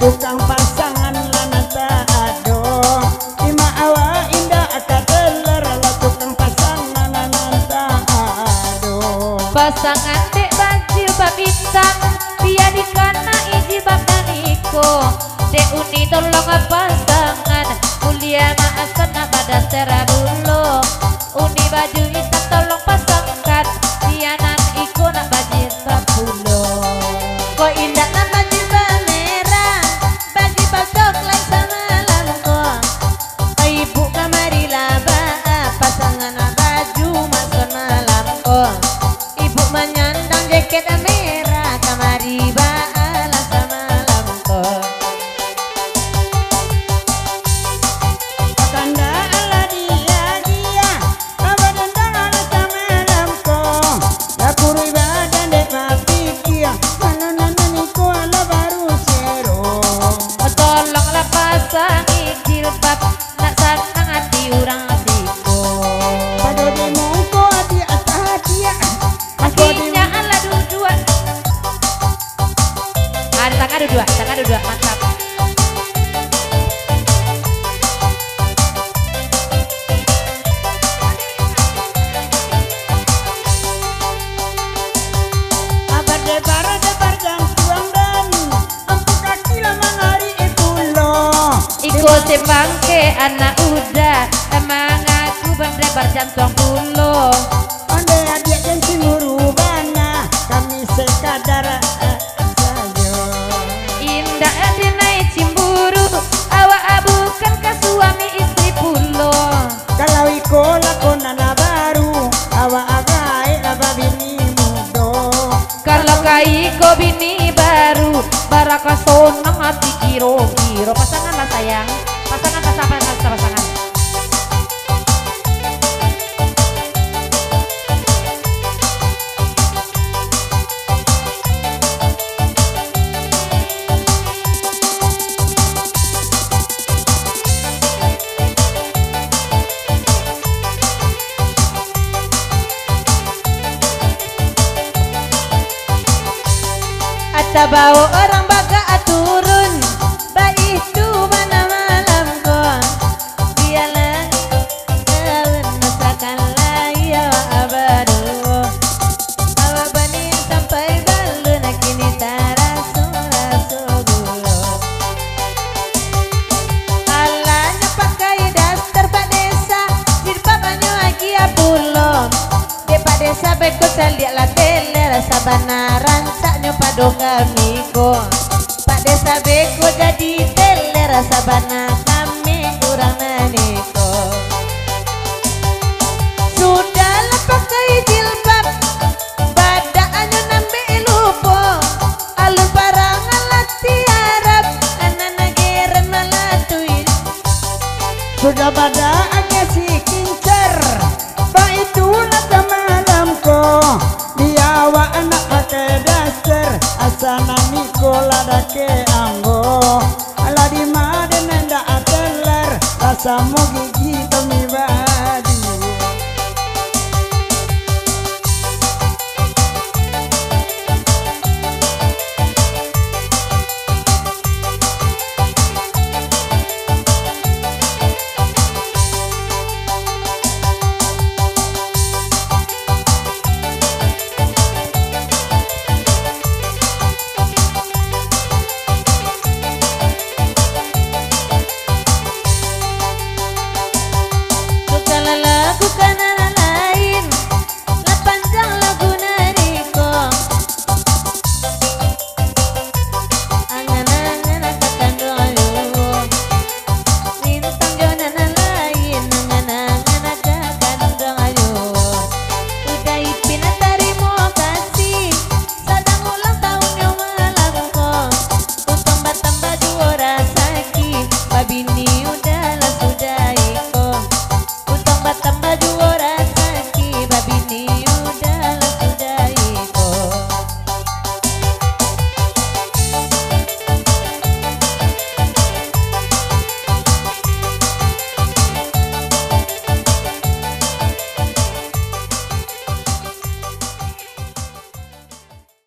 tukang pasangan lanata ado ima awa indah akateler la tukang pasangan lanata ado pasangan dek banjir babintang dia dikana iji bakaniko dek uni tolong pasangan mulia maasana pada terabulo uni baju hitam tolong pasangkan dianan iko nak bajir tapulo ko indah nan baju merah baju coklat sama lamko ibu kamari laba pasangan baju masuk malam ko ibu menyandang jaket merah kamari bala sama lamko tanda ala dia abadendang ala sama lamko la kurui badan dek mapikia manananiko ala baru sero tolonglah pasang jilbab nak senang hati orang asiko pado di mongko hati atia kakinya ala dua ada tangan dua mantap debar jang tuang dan empuk kaki lama hari itu loh ikut sebangke anak udah emang aku bang lebar jantung pulo onde adik dan simurubana kami sekadar saja indah dinai cimburu awak bukan ke suami istri pulo kalau iko lakonana baru awak agai laba bini mudo kalau kaiko bini baru baraka sonang hati kiro pasangan lah sayang pasangan pasangan Ata bau orang baga aturun baik tu mana malam ko dialah kawan masakan laya abadu awak bani sampai balu nak kini taraso gulo alanya pakai daster pak desa jilbabannya lagi apulo de pak desa beko lihat la tele rasa banaran pado kami ko pak desa beko jadi tele rasa bana kami kurang naniko sudahlah pakai jilbab badaannya nambe lupo alun parangan lati harap anak negeren malatuin sudah pada si kincer pak itulah malamko dia awak anak pakai daster asana nikola dake anggo ala di maden nda ateler rasa mogi